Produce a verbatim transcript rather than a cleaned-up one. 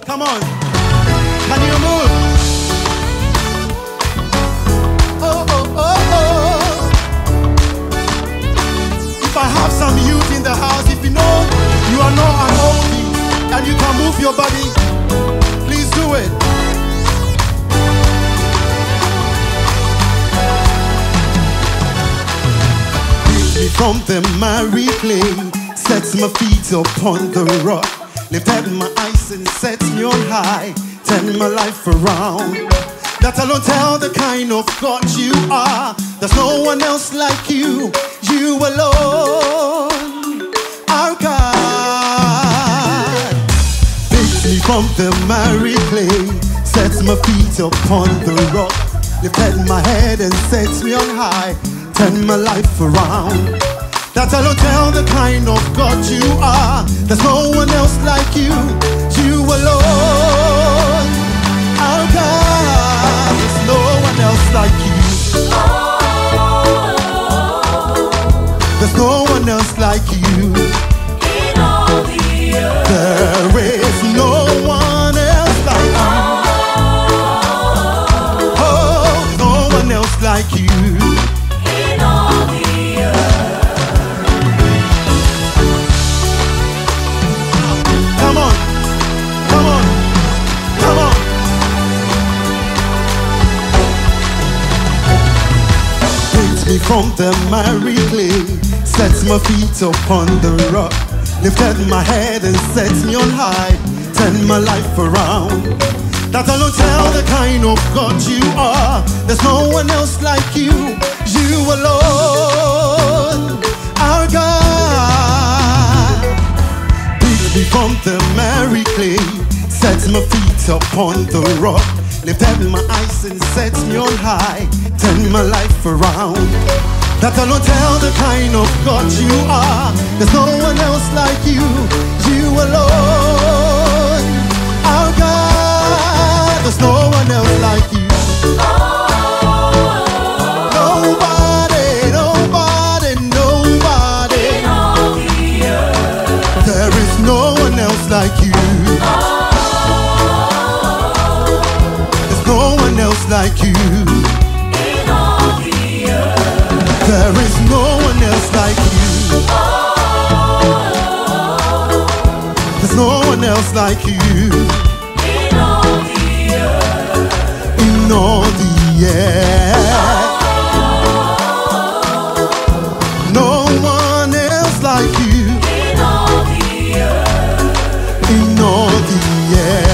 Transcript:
Come on. Can you move? Oh, oh, oh, oh. If I have some youth in the house, if you know you are not an oldie and you can move your body, please do it. Pick me from the miry clay, sets my feet upon the rock. Lifted my eyes and set me on high, turn my life around. That alone tell the kind of God you are. There's no one else like you, you alone, our God. Picks me from the miry clay, sets my feet upon the rock. Lifted my head and sets me on high, turn my life around. That alone tell the kind of God you are. There's no one else like you, you alone, our God. There's no one else like you. There's no one else like you. In all the earth, there is no one else like you. Oh, no one else like you. In all the earth. Come on, come on, come on. Takes me from the miry clay, sets my feet upon the rock. Lifted my head and sets me on high, turn my life around. That alone tell the kind of God you are. There's no one else like you, you alone, our God. Picked me from the miry clay, sets my feet upon the rock. Lifted my eyes and sets me on high, turn my life around. That alone tell the kind of God you are. There's no one else like you, you alone, our God. There's no one else like you. Nobody, nobody, nobody. In all the earth, there is no one else like you. There's no one else like you. in all the earth, There is no one else like you. There's no one else like you. in all the earth, In all the air, no one else like you. in all the earth. In all the air.